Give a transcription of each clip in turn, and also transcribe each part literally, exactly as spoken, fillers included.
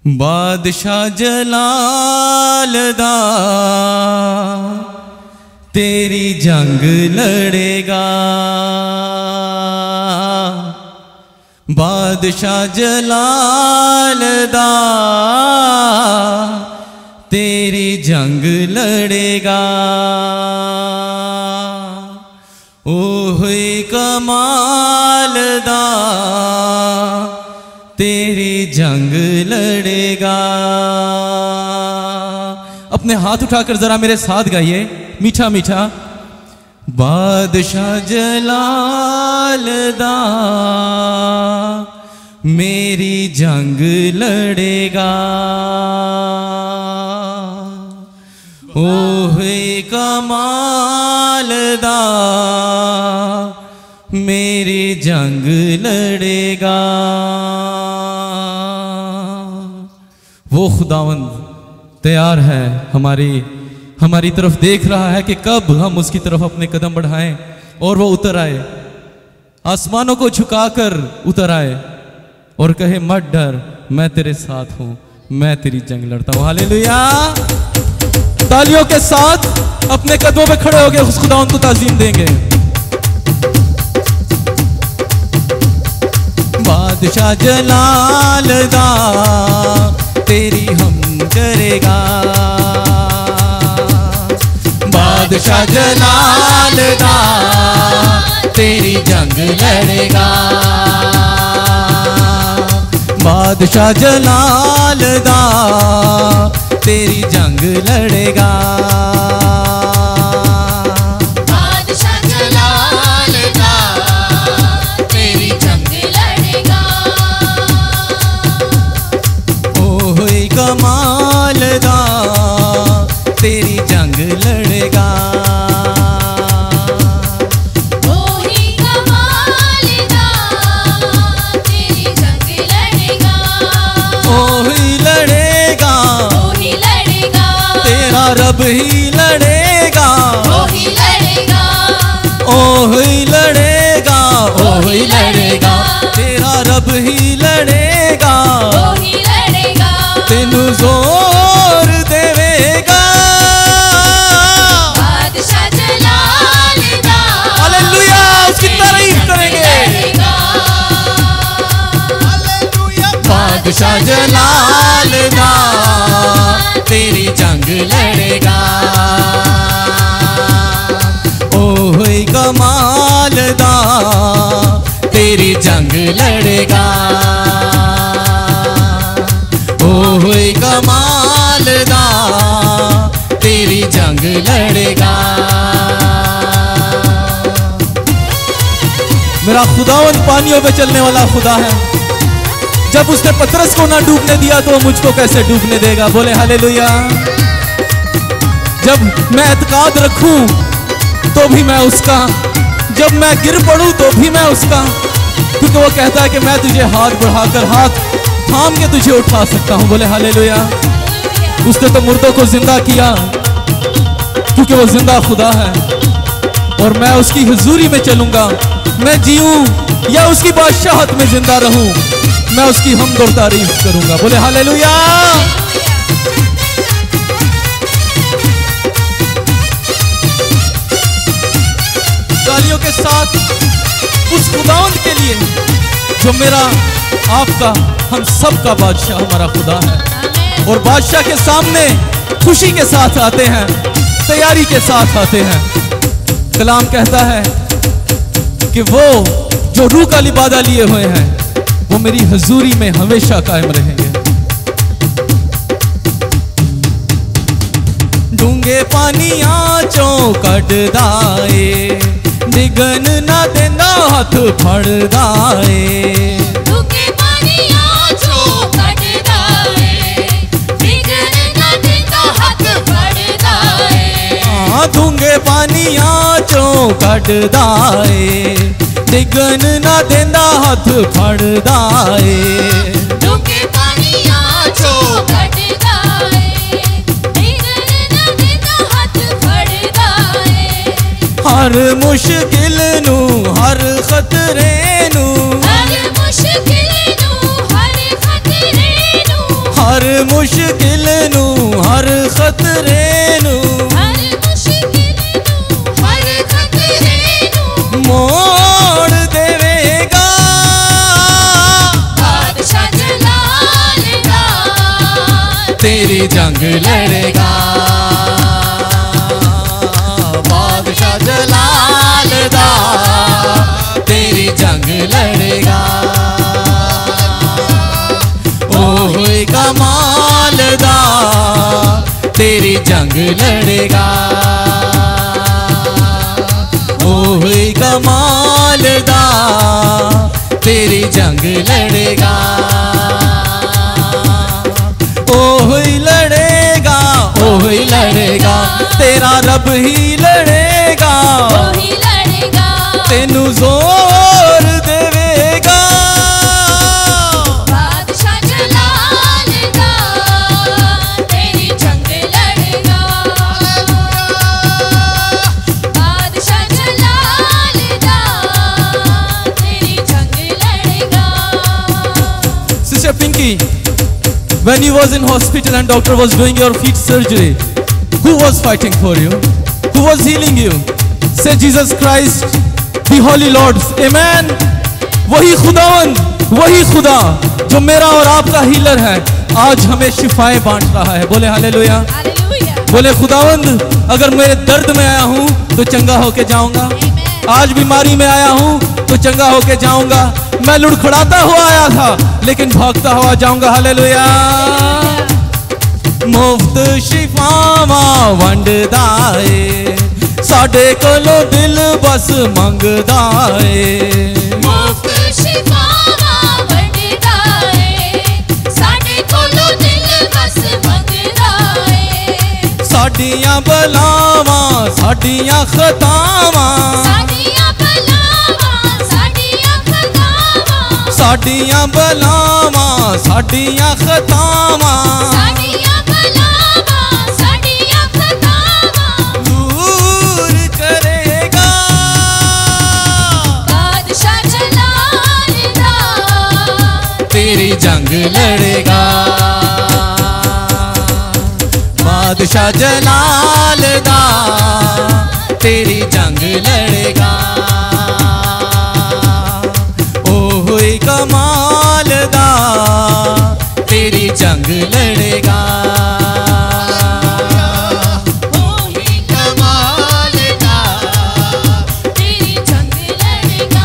बादशाह जलाल दा तेरी जंग लड़ेगा, बादशाह जलाल दा तेरी जंग लड़ेगा। ओहे कमाल दा तेरी जंग लड़ेगा। अपने हाथ उठाकर जरा मेरे साथ गाइए मीठा मीठा। बादशाह जलाल दा मेरी जंग लड़ेगा। ओहे कमाल दा मेरी जंग लड़ेगा। वो खुदावंद तैयार है, हमारी हमारी तरफ देख रहा है कि कब हम उसकी तरफ अपने कदम बढ़ाएं और वो उतर आए, आसमानों को झुकाकर उतर आए और कहे मत डर, मैं तेरे साथ हूं, मैं तेरी जंग लड़ता हूं। हालेलुया। तालियों के साथ अपने कदमों पे खड़े होकर उस खुदावंद को ताज़ीम देंगे। बादशाह जलाल दा तेरी हम करेगा, बादशाह जलाल दा तेरी जंग लड़ेगा, बादशाह जलाल दा तेरी जंग लड़ेगा। बादशाह जलाल दा तेरी जंग लड़ेगा। ओहे कमाल दा तेरी जंग लड़ेगा। ओहे कमाल दा तेरी जंग लड़ेगा। ओहे लड़ेगा, ओहे लड़ेगा, तेरा रब ही लड़ेगा। ओहे लड़ेगा, ओहे लड़ेगा, ओहे लड़ेगा, तेरा रब ही लड़ेगा। ओहे लड़ेगा, तेनू जोर देवेगा। बादशाह जलाल दा हालेलुया, उसकी तारीफ करेंगे। हालेलुया। बादशाह जलाल दा तेरी जंग लड़ेगा। ओहे कमाल दा तेरी जंग लड़ेगा। ओहे कमाल दा तेरी जंग लड़ेगा। मेरा खुदावंद पानियों पे चलने वाला खुदा है। जब उसने पतरस को ना डूबने दिया तो मुझको कैसे डूबने देगा। बोले हालेलुया। जब मैं एतकाद रखूं तो भी मैं उसका, जब मैं गिर पड़ूं तो भी मैं उसका, क्योंकि वो कहता है कि मैं तुझे हाथ बढ़ाकर हाथ थाम के तुझे उठा सकता हूं। बोले हालेलुया। उसने तो मुर्दों को जिंदा किया क्योंकि वो जिंदा खुदा है। और मैं उसकी हुजूरी में चलूंगा, मैं जीऊं या उसकी बादशाहत में जिंदा रहूं, मैं उसकी हमद और तारीफ करूंगा। बोले हालेलुया। तालियों के साथ उस खुदावंद के लिए जो मेरा, आपका, हम सब का बादशाह हमारा खुदा है। और बादशाह के सामने खुशी के साथ आते हैं, तैयारी के साथ आते हैं। कलाम कहता है कि वो जो रूह का लिबादा लिए हुए हैं वो मेरी हजूरी में हमेशा कायम रहेंगे। डूंगे पानिया चो कटदाए, डिगन ना देना हाथ फड़दाए। डूंगे पानिया चो कटदाए, डिगन ना देना हाथ फड़दाए। हाँ, डूंगे पानिया चो कटदाए, डिगन ना देंदा हाथ फड़दाए। डूंगे पानिया चो कटदाए, डिगन ना देंदा हाथ फड़दाए। हर मुश्किल नू, हर खतरे नू, हर मुश्किल नू, हर खतरे नू, हर मुश्किल नू हर खतरे नू हर मुश्किल नू हर खतरे नू मोड़ देवेगा बादशाह जलाल दा तेरी जंग लड़ेगा बादशाह जलाल दा तेरी जंग लड़ेगा ओए कमाल दा तेरी जंग लड़ेगा ओए कमाल दा तेरी जंग लड़ेगा ओए लड़ेगा ओए लड़ेगा तेरा रब ही लड़ेगा वही लड़ेगा तेनू जोर देवेगा बादशाह जलाल दा तेरी जंग लड़ेगा बादशाह जलाल दा तेरी जंग लड़ेगा Sister Pinky, when you was in hospital and doctor was doing your feet surgery, who was fighting for you? Who was healing you? Say Jesus Christ, the Holy Lord. Amen. वही खुदावंद, वही खुदा जो मेरा और आपका हीलर है, आज हमें शिफाएं बांट रहा है। बोले हालेलुया। हालेलुया बोले खुदावंद, अगर मेरे दर्द में आया हूँ तो चंगा होके जाऊंगा। आज बीमारी में आया हूँ तो चंगा होके जाऊंगा। मैं लुढ़खड़ाता हुआ आया था लेकिन भागता हुआ जाऊंगा। हालेलुया। मुफ्त शिफावा वंडदा है साडे कोलों दिल बस मंगदा है मुफ्त शिफावा वंडदा है साडे कोलों दिल बस मंगदा है साडियां बलावां साडियां खतावां साडियां बलावां साडियां खतावां साडियां बलावां साडियां खतावां साडियां बलावां साडियां खतावां दूर करेगा बादशाह जलाल दा तेरी जंग लड़ेगा बादशाह जलाल दा तेरी जंग लड़ेगा ओए कमाल दा तेरी जंग लड़ेगा ओही कमाल दा तेरी जंग लड़ेगा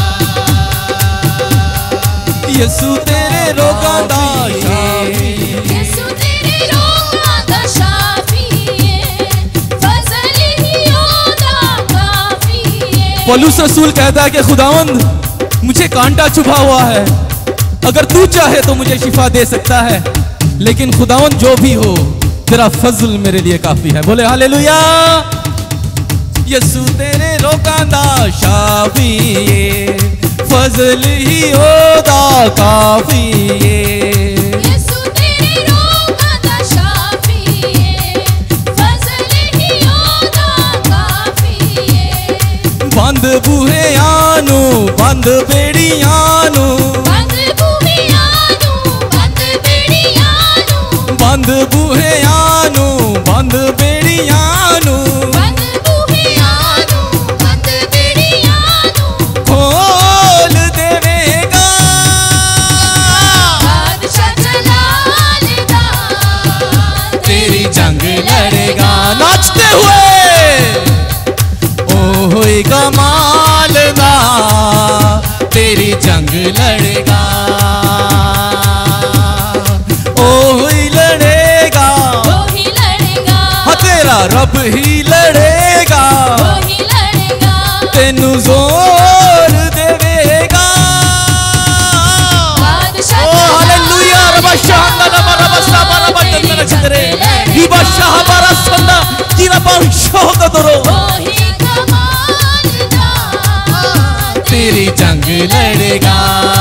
यसू तेरे रोगां दा शाफी यसू तेरे रोगां दा शाफी है फजल ही ओदा काफी है पौलुस रसूल कहता है कि खुदावंद मुझे कांटा चुभा हुआ है, अगर तू चाहे तो मुझे शिफा दे सकता है, लेकिन खुदावंद जो भी हो तेरा फजल मेरे लिए काफी है। बोले हालेलुया। यसू तेरे रोगां दा शाफी है फजल ही ओदा काफी है यसू तेरे रोगां दा शाफी है फजल ही ओदा काफी है बंद बूहियां नू बंद बेड़ियां नू बंद बूहियां नू बंद बेड़ियां नू बंद बूहियां नू बंद बेड़ियां नू बंद बूहियां नू बंद बेड़ियां नू खोल देवेगा बादशाह जलाल दा तेरी जंग लड़ेगा नाचते हुए ओए कमाल दा तेरी जंग लड़ेगा ओए लड़ेगा वही लड़ेगा हाँ तेरा रब ही लड़ेगा वही लड़ेगा तेनू जोर देवेगा बादशाह ओ हालेलुया रबा शाहना रबा रबा साबा रबा तंदरा चितरे रिबा शाहबा रसंदा जिरा बांशो कदरो वही कमाल दा तेरी जंग लड़ेगा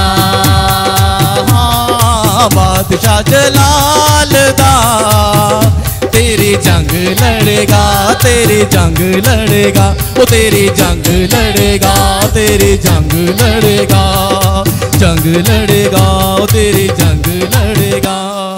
हाँ बादशाह जलाल दा तेरी जंग लड़ेगा तेरी जंग लड़ेगा ओ तेरी जंग लड़ेगा तेरी जंग लड़ेगा जंग लड़ेगा ओ तेरी जंग लड़ेगा।